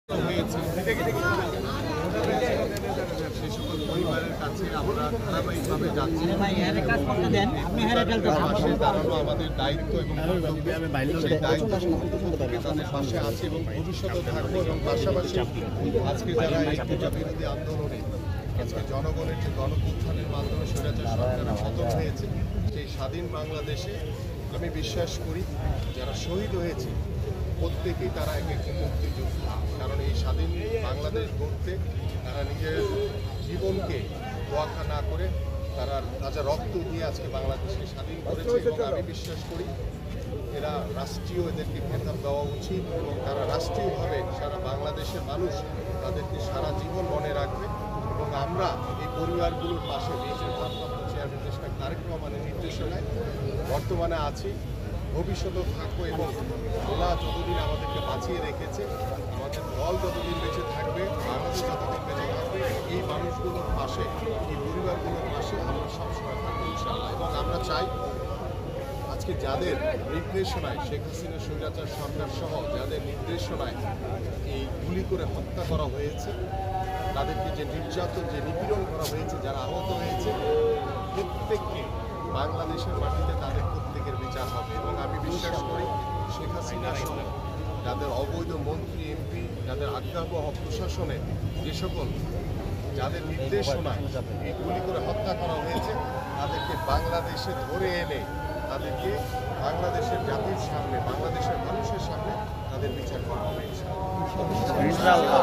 হয়েছে সেই সকল পরিবারের কাছে আমরা ধারাবাহিকভাবে যাচ্ছি। পাশে দাঁড়ানো আমাদের দায়িত্ব এবং সেই দায়িত্ব থেকে তাদের পাশে আছে এবং ভবিষ্যতেও থাকবো। এবং পাশাপাশি আজকে যারা এই পূজা বিরোধী আন্দোলনে আজকে জনগণের যে গণপুত্থানের মাধ্যমে স্বৈরাচার সরকার পতন হয়েছে, সেই স্বাধীন বাংলাদেশে আমি বিশ্বাস করি যারা শহীদ হয়েছে প্রত্যেকেই তারা এক একটি মুক্তিযোদ্ধা। কারণ এই স্বাধীন বাংলাদেশ গড়তে তারা নিজের জীবনকে তোয়াক্কা না করে তারা তাজা রক্ত দিয়ে আজকে বাংলাদেশকে স্বাধীন করেছে। এবং আমি বিশ্বাস করি এরা রাষ্ট্রীয় এদেরকে খেতাব দেওয়া উচিত এবং তারা রাষ্ট্রীয়ভাবে সারা বাংলাদেশের মানুষ তাদেরকে সারা জীবন মনে রাখবে। এবং আমরা এই পরিবারগুলোর পাশে দেশের ভারপ্রাপ্ত চেয়ারম্যান দেশ তারেক রহমানের নির্দেশনায় বর্তমানে আছি, ভবিষ্যতেও থাকবো। এবং ওরা যতদিন আমাদেরকে বাঁচিয়ে রেখেছে, আমাদের দল যতদিন বেঁচে থাকবে, বাংলাদেশ যতদিন বেঁচে থাকবে, এই মানুষগুলোর পাশে, এই পরিবারগুলোর পাশে আমরা সবসময় থাকবো ইনশাআল্লাহ। এবং আমরা চাই আজকে যাদের নির্দেশনায় শেখ হাসিনা স্বৈরাচার সরকার সহ যাদের নির্দেশনায় এই গুলি করে হত্যা করা হয়েছে, তাদেরকে যে নির্যাতন যে নিপীড়ন করা হয়েছে, যারা আহত হয়েছে, প্রত্যেককে বাংলাদেশের মাটিতে তাদের প্রত্যেকের বিচার হবে। এবং আমি বিশ্বাস করি শেখ হাসিনা সহ যাদের অবৈধ মন্ত্রী এমপি, যাদের আজ্ঞাবহ প্রশাসনে যে সকল যাদের নির্দেশনায় এই গুলি করে হত্যা করা হয়েছে, তাদেরকে বাংলাদেশে ধরে এনে তাদেরকে বাংলাদেশের জাতির সামনে, বাংলাদেশের মানুষের সামনে তাদের বিচার করা হবে ইনশাআল্লাহ।